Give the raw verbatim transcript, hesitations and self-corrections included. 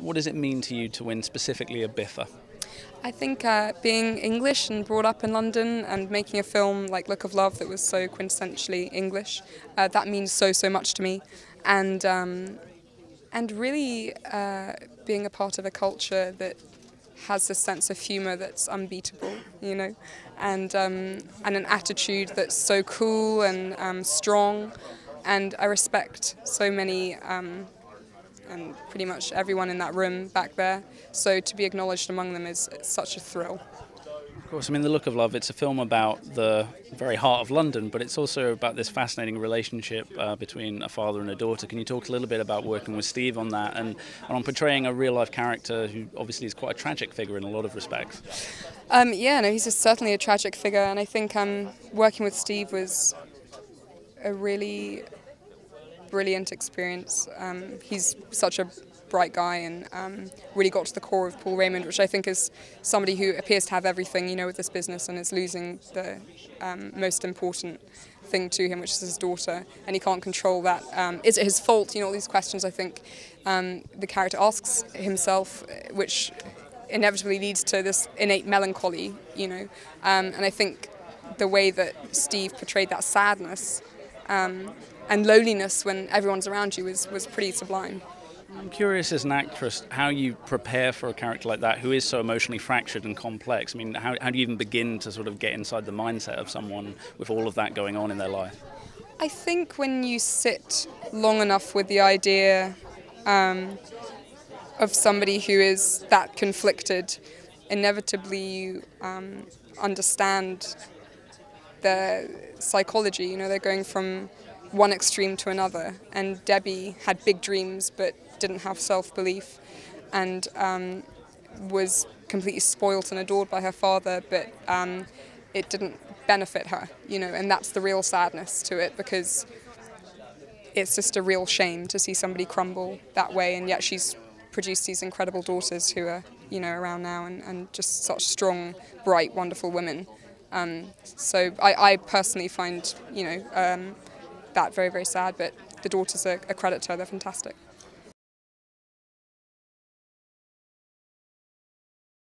what does it mean to you to win specifically a BIFA? I think uh, being English and brought up in London and making a film like Look of Love that was so quintessentially English, uh, that means so, so much to me. And, um, and really uh, being a part of a culture that has this sense of humour that's unbeatable, you know, and, um, and an attitude that's so cool and um, strong. And I respect so many um, and pretty much everyone in that room back there. So to be acknowledged among them is such a thrill. Of course, I mean, The Look of Love, it's a film about the very heart of London, but it's also about this fascinating relationship uh, between a father and a daughter. Can you talk a little bit about working with Steve on that and, and on portraying a real-life character who obviously is quite a tragic figure in a lot of respects? Um, yeah, no, he's just certainly a tragic figure, and I think um, working with Steve was a really brilliant experience. Um, he's such a bright guy and um, really got to the core of Paul Raymond, which I think is somebody who appears to have everything, you know, with this business and is losing the um, most important thing to him, which is his daughter, and he can't control that. Um, is it his fault? You know, all these questions I think um, the character asks himself, which inevitably leads to this innate melancholy, you know, um, and I think the way that Steve portrayed that sadness um, and loneliness when everyone's around you was, was pretty sublime. I'm curious as an actress how you prepare for a character like that who is so emotionally fractured and complex. I mean, how, how do you even begin to sort of get inside the mindset of someone with all of that going on in their life? I think when you sit long enough with the idea um, of somebody who is that conflicted, inevitably you um, understand their psychology. You know, they're going from one extreme to another, and Debbie had big dreams but didn't have self-belief and um, was completely spoilt and adored by her father, but um, it didn't benefit her, you know, and that's the real sadness to it, because it's just a real shame to see somebody crumble that way, and yet she's produced these incredible daughters who are, you know, around now and, and just such strong, bright, wonderful women. Um, so I, I personally find, you know, um, that very, very sad, but the daughters are a credit to her, they're fantastic.